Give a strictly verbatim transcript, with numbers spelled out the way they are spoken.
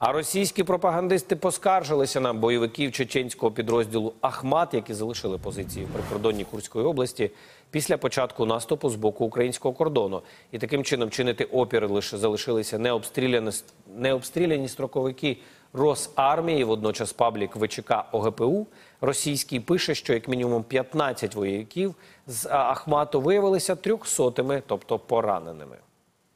А російські пропагандисти поскаржилися на бойовиків чеченського підрозділу «Ахмат», які залишили позиції в прикордонні Курської області після початку наступу з боку українського кордону. І таким чином чинити опір лише залишилися необстріляні, необстріляні строковики Росармії. Водночас паблік ВЧК ОГПУ російський пише, що як мінімум п'ятнадцять вояків з «Ахмату» виявилися трьохсотими, тобто пораненими.